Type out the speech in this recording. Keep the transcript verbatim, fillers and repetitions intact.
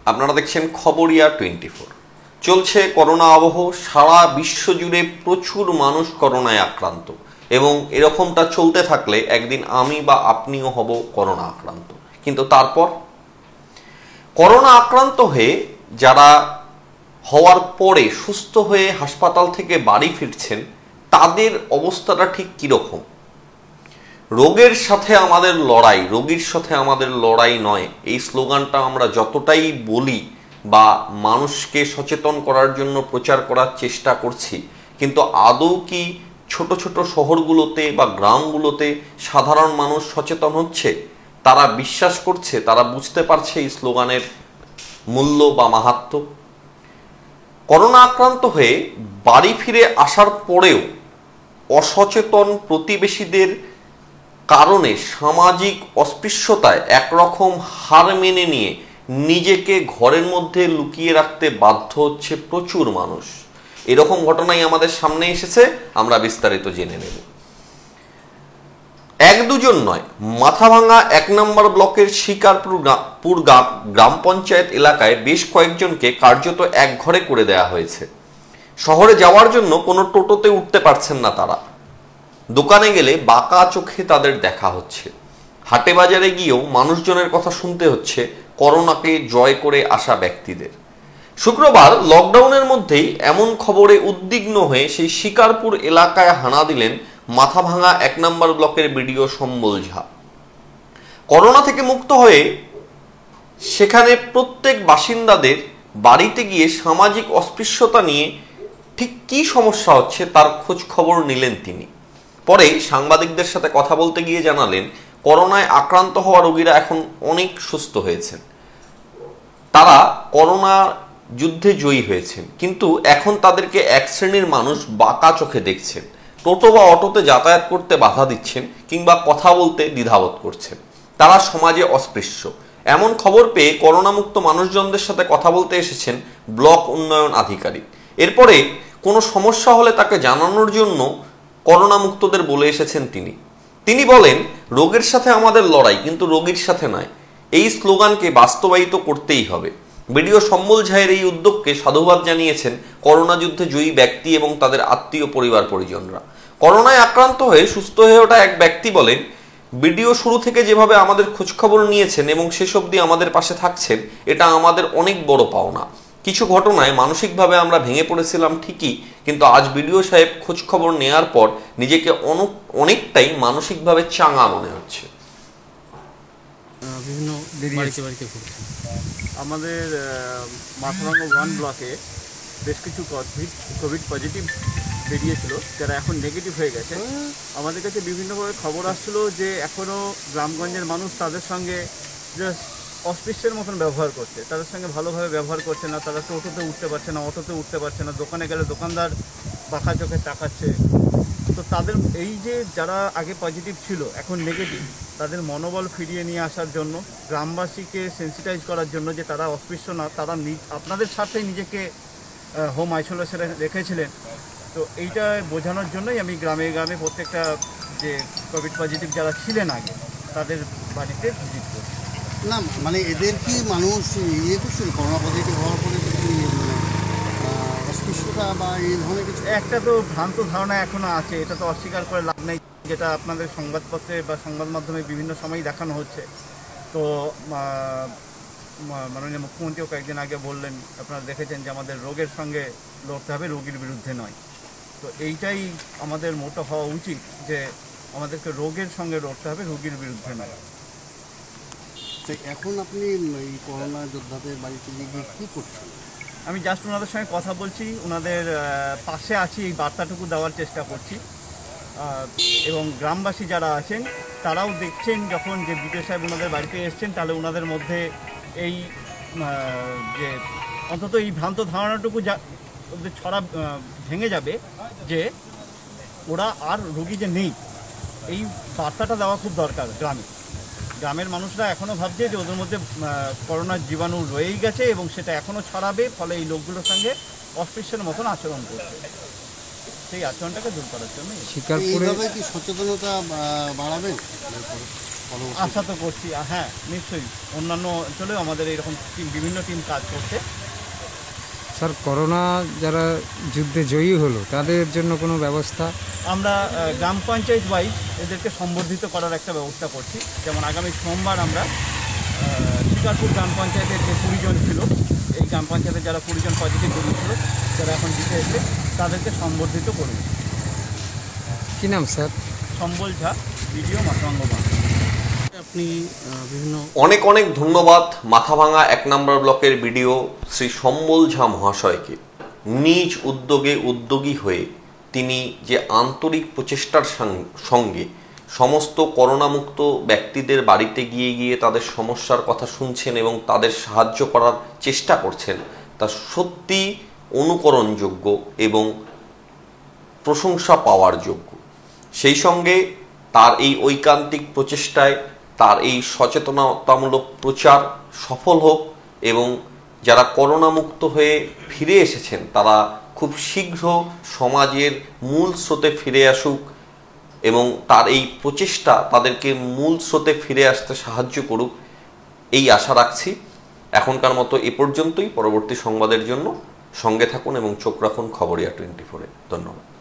আপনারা দেখছেন Khabria twenty four. চলছে করোনা আবহ, সারা বিশ্ব জুড়ে প্রচুর মানুষ করোনায় আক্রান্ত এবং এরকমটা চলতে থাকলে একদিন আমি বা আপনিও হব করোনা আক্রান্ত। কিন্তু তারপর করোনা আক্রান্ত হয়ে যারা হওয়ার পরে সুস্থ হয়ে হাসপাতাল থেকে বাড়ি ফিরছেন তাদের অবস্থাটা ঠিক কিরকম? রোগের সাথে আমাদের লড়াই, রোগীর সাথে আমাদের লড়াই নয়, এই স্লোগানটা আমরা যতটাই বলি বা মানুষকে সচেতন করার জন্য প্রচার করার চেষ্টা করছি, কিন্তু আদৌ কি ছোট ছোট শহরগুলোতে বা গ্রামগুলোতে সাধারণ মানুষ সচেতন হচ্ছে? তারা বিশ্বাস করছে, তারা বুঝতে পারছে এই স্লোগানের মূল্য বা মাহাত্ম্য? করোনা আক্রান্ত হয়ে বাড়ি ফিরে আসার পরেও অসচেতন প্রতিবেশীদের কারণে সামাজিক অস্পৃশ্যতায় একরকম হার মেনে নিয়ে নিজেকে ঘরের মধ্যে লুকিয়ে রাখতে বাধ্য হচ্ছে প্রচুর মানুষ। এরকম ঘটনাই আমাদের সামনে এসেছে, আমরা বিস্তারিত জেনে নেব। এক দুজন নয়, মাথাভাঙা এক নম্বর ব্লকের শিকারপুর গ্রাম পঞ্চায়েত এলাকায় বেশ কয়েকজনকে কার্যত এক ঘরে করে দেয়া হয়েছে। শহরে যাওয়ার জন্য কোনো টোটোতে উঠতে পারছেন না তারা। দোকানে গেলে বাঁকা চোখে তাদের দেখা হচ্ছে। হাটে বাজারে গিয়েও মানুষজনের কথা শুনতে হচ্ছে করোনাকে জয় করে আসা ব্যক্তিদের। শুক্রবার লকডাউনের মধ্যেই এমন খবরে উদ্বিগ্ন হয়ে সেই শিকারপুর এলাকায় হানা দিলেন মাথাভাঙা এক নম্বর ব্লকের বিডিও সম্বল ঝা। করোনা থেকে মুক্ত হয়ে সেখানে প্রত্যেক বাসিন্দাদের বাড়িতে গিয়ে সামাজিক অস্পৃশ্যতা নিয়ে ঠিক কি সমস্যা হচ্ছে তার খোঁজ খবর নিলেন তিনি। পরে সাংবাদিকদের সাথে কথা বলতে গিয়ে জানালেন করোনায় আক্রান্ত হওয়া রোগীরা এখন অনেক সুস্থ হয়েছেন, তারা করোনা যুদ্ধে জয়ী হয়েছেন, কিন্তু এখন তাদেরকে এক শ্রেণীর মানুষ বাঁকা চোখে দেখছেন, টোটো বা অটোতে যাতায়াত করতে বাধা দিচ্ছেন কিংবা কথা বলতে দ্বিধাবোধ করছেন। তারা সমাজে অস্পৃশ্য। এমন খবর পেয়ে করোনামুক্ত মানুষজনদের সাথে কথা বলতে এসেছেন ব্লক উন্নয়ন আধিকারিক। এরপরে কোনো সমস্যা হলে তাকে জানানোর জন্য করোনা মুক্তদের বলে এসেছেন তিনি। তিনি বলেন, রোগের সাথে আমাদের লড়াই, কিন্তু রোগীর সাথে নয়। এই স্লোগানকে বাস্তবায়িত করতেই হবে। বিডিও সম্বল ঝায়ের এই উদ্যোগকে সাধুবাদ জানিয়েছেন করোনা যুদ্ধে জয়ী ব্যক্তি এবং তাদের আত্মীয় পরিবার পরিজনরা। করোনায় আক্রান্ত হয়ে সুস্থ হয়ে ওঠা এক ব্যক্তি বলেন, বিডিও শুরু থেকে যেভাবে আমাদের খোঁজখবর নিয়েছেন এবং শেষ অবধি আমাদের পাশে থাকছেন, এটা আমাদের অনেক বড় পাওনা। কিছু ঘটনায় মানসিকভাবে আমরা ভেঙে পড়েছিলাম ঠিকই, কিন্তু আজ বিডিও সাহেব খোঁজ খবর নেওয়ার পর নিজেকে অনেকটাই মানসিকভাবে চাঙা মনে হচ্ছে। বিভিন্ন বাড়িতে বাড়িতে আমাদের মাথাভাঙা ওয়ান ব্লকে বেশ কিছু কোভিড কোভিড পজিটিভ বেরিয়েছিল, যারা এখন নেগেটিভ হয়ে গেছে। আমাদের কাছে বিভিন্নভাবে খবর আসছিল যে এখনও গ্রামগঞ্জের মানুষ তাদের সঙ্গে জাস্ট অস্পৃশ্যের মতন ব্যবহার করছে, তাদের সঙ্গে ভালোভাবে ব্যবহার করছে না। তারা টোটোতে উঠতে পারছে না, অটোতে উঠতে পারছে না, দোকানে গেলে দোকানদার বাঁকা চোখে তাকাচ্ছে। তো তাদের এই যে যারা আগে পজিটিভ ছিল এখন নেগেটিভ, তাদের মনোবল ফিরিয়ে নিয়ে আসার জন্য, গ্রামবাসীকে সেন্সিটাইজ করার জন্য যে তারা অস্পৃশ্য না, তারা নিজ আপনাদের সাথেই নিজেকে হোম আইসোলেশনে রেখেছিলেন। তো এইটা বোঝানোর জন্যই আমি গ্রামে গ্রামে প্রত্যেকটা যে কোভিড পজিটিভ যারা ছিলেন আগে তাদের বাড়িতে ভিজিট করছি। না মানে এদের কি মানুষ ইয়ে করছিল করোনা পজিটিভ হওয়ার পরে অস্পৃশ্যতা বা এই ধরনের কিছু? একটা তো ভ্রান্ত ধারণা এখনো আছে, এটা তো অস্বীকার করে লাভ নেই, যেটা আপনাদের সংবাদপত্রে বা সংবাদ মাধ্যমে বিভিন্ন সময় দেখানো হচ্ছে। তো মাননীয় মুখ্যমন্ত্রীও কয়েকদিন আগে বললেন, আপনারা দেখেছেন যে আমাদের রোগের সঙ্গে লড়তে হবে, রোগীর বিরুদ্ধে নয়। তো এইটাই আমাদের মোটো হওয়া উচিত যে আমাদেরকে রোগের সঙ্গে লড়তে হবে, রোগীর বিরুদ্ধে নয়। এখন আপনি এই করোনা যোদ্ধাদের বাড়িতে গিয়ে কী করছেন? আমি জাস্ট ওনাদের সঙ্গে কথা বলছি, ওনাদের পাশে আছি, এই বার্তাটুকু দেওয়ার চেষ্টা করছি। এবং গ্রামবাসী যারা আছেন তারাও দেখছেন যখন যে বিডিও সাহেব ওনাদের বাড়িতে এসছেন, তাহলে ওনাদের মধ্যে এই যে অন্তত এই ভ্রান্ত ধারণাটুকু যা ছড়া ভেঙে যাবে যে ওরা আর রোগী যে নেই, এই বার্তাটা দেওয়া খুব দরকার। গ্রামে গ্রামের মানুষরা এখনও ভাবছে যে ওদের মধ্যে করোনার জীবাণু রয়েই গেছে এবং সেটা এখনও ছড়াবে, ফলে এই লোকগুলোর সঙ্গে অস্পৃশ্যের মতন আচরণ করছে। সেই আচরণটাকে দূর করার জন্য শিকারপুরে কি সচেতনতা বাড়াবেন? আশা তো করছি, আ, হ্যাঁ নিশ্চয়ই অন্যান্য অঞ্চলেও আমাদের এইরকম টিম বিভিন্ন টিম কাজ করছে। স্যার করোনা যারা যুদ্ধে জয়ী হলো তাদের জন্য কোনো ব্যবস্থা? আমরা আহ, গ্রাম পঞ্চায়েত ওয়াইজ এদেরকে সম্বর্ধিত করার একটা ব্যবস্থা করছি। যেমন আগামী সোমবার আমরা আহ, শিকারপুর গ্রাম পঞ্চায়েতের যে কুড়ি জন ছিল, এই গ্রাম পঞ্চায়েতে যারা কুড়ি জন পজিটিভ বেরিয়েছিল, যারা এখন জিতে এসে তাদেরকে সম্বর্ধিত করব। কী নাম স্যার? সম্বল ঝা, ভিডিও মাথাভাঙ্গা ওয়ান। আপনি আহ, বিভিন্ন অনেক অনেক ধন্যবাদ মাথাভাঙা এক নম্বর ব্লকের বিডিও শ্রী সম্বল ঝা মহাশয়কে। নিজ উদ্যোগে উদ্যোগী হয়ে তিনি যে আন্তরিক প্রচেষ্টার সাং- সঙ্গে সমস্ত করোনামুক্ত ব্যক্তিদের বাড়িতে গিয়ে গিয়ে তাদের সমস্যার কথা শুনছেন এবং তাদের সাহায্য করার চেষ্টা করছেন, তা সত্যি অনুকরণযোগ্য এবং প্রশংসা পাওয়ার যোগ্য। সেই সঙ্গে তার এই ঐকান্তিক প্রচেষ্টায় তার এই সচেতনতামূলক প্রচার সফল হোক এবং যারা করোনা মুক্ত হয়ে ফিরে এসেছেন তারা খুব শীঘ্র সমাজের মূল স্রোতে ফিরে আসুক এবং তার এই প্রচেষ্টা তাদেরকে মূল স্রোতে ফিরে আসতে সাহায্য করুক, এই আশা রাখছি। এখনকার মতো এ পর্যন্তই। পরবর্তী সংবাদের জন্য সঙ্গে থাকুন এবং চোখ রাখুন খবরিয়া টোয়েন্টি ফোরে। ধন্যবাদ।